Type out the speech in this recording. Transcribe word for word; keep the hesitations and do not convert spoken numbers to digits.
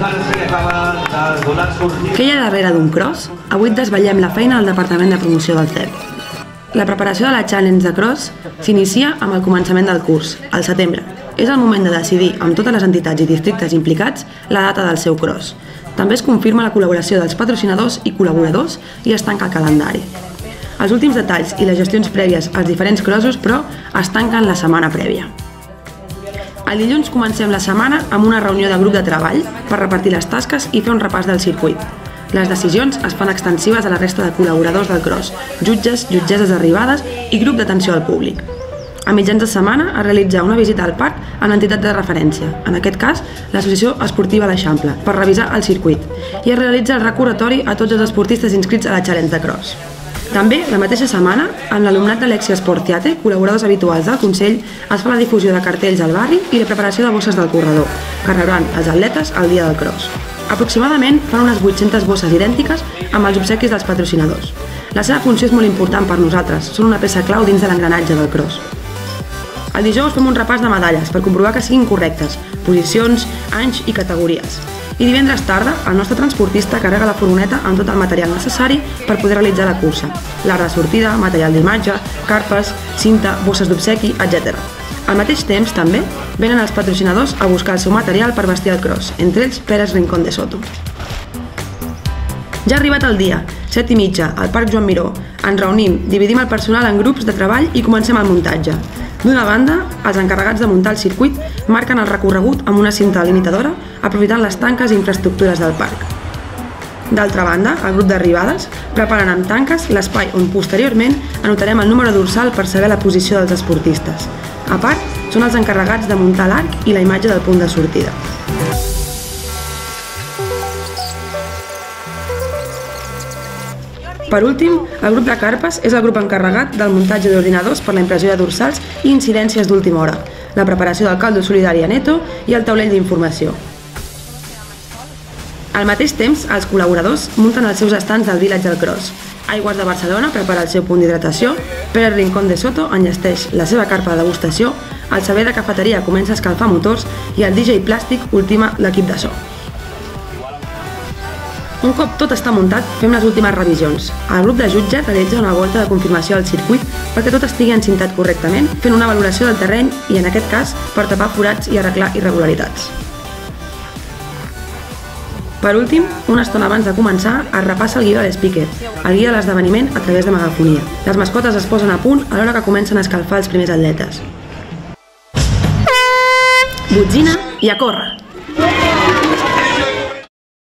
Què hi ha darrere d'un cross? Avui desvetllem la feina al Departament de Promoció del C E P. La preparació de la Challenge de Cross s'inicia amb el començament del curs, al setembre. És el moment de decidir, amb totes les entitats i districtes implicats, la data del seu cross. També es confirma la col·laboració dels patrocinadors i col·laboradors i es tanca el calendari. Els últims detalls i les gestions prèvies als diferents crossos, però, es tanquen la setmana prèvia. El dilluns comencem la setmana amb una reunió de grup de treball per repartir les tasques i fer un repàs del circuit. Les decisions es fan extensives a la resta de col·laboradors del cross, jutges, jutgesses arribades i grup d'atenció al públic. A mitjans de setmana es realitza una visita al parc a l'entitat de referència, en aquest cas l'Associació Esportiva l'Eixample, per revisar el circuit, i es realitza el recordatori a tots els esportistes inscrits a la Challenge de Cross. També, la mateixa setmana, amb l'alumnat de l'Exia Sport Theatre, col·laboradors habituals del Consell, es fa la difusió de cartells al barri i la preparació de bosses del corredor, que rebran els atletes el dia del cross. Aproximadament fan unes vuit-centes bosses idèntiques amb els obsequis dels patrocinadors. La seva funció és molt important per nosaltres, són una peça clau dins de l'engranatge del cross. El dijous fem un repàs de medalles per comprovar que siguin correctes, posicions, anys i categories. I divendres tarda, el nostre transportista carrega la furgoneta amb tot el material necessari per poder realitzar la cursa. L'art de sortida, material d'imatge, carpes, cinta, bosses d'obsequi, etcètera. Al mateix temps, també, venen els patrocinadors a buscar el seu material per vestir el cross, entre ells Pérez Rincón de Soto. Ja ha arribat el dia, set i mitja, al Parc Joan Miró. Ens reunim, dividim el personal en grups de treball i comencem el muntatge. D'una banda, els encarregats de muntar el circuit marquen el recorregut amb una cinta limitadora, aprofitant les tanques i infraestructures del parc. D'altra banda, el grup d'arribades preparen amb tanques l'espai on posteriorment anotarem el número dorsal per saber la posició dels esportistes. A part, són els encarregats de muntar l'arc i la imatge del punt de sortida. Per últim, el grup de carpes és el grup encarregat del muntatge d'ordinadors per la impressió de dorsals i incidències d'última hora, la preparació del caldo solidari a Neto i el taulell d'informació. Al mateix temps, els col·laboradors munten els seus estants del Village del Cross. Aigües de Barcelona prepara el seu punt d'hidratació, Pérez Rincón de Soto enllesteix la seva carpa de degustació, el saber de cafeteria comença a escalfar motors i el D J Plàstic ultima l'equip de so. Un cop tot està muntat, fem les últimes revisions. El grup de jutges realitza una volta de confirmació al circuit perquè tot estigui encintat correctament, fent una valoració del terreny i, en aquest cas, per tapar forats i arreglar irregularitats. Per últim, una estona abans de començar, es repassa el guia de l'speaker, el guia de l'esdeveniment a través de megafonia. Les mascotes es posen a punt a l'hora que comencen a escalfar els primers atletes. Botzina i a córrer!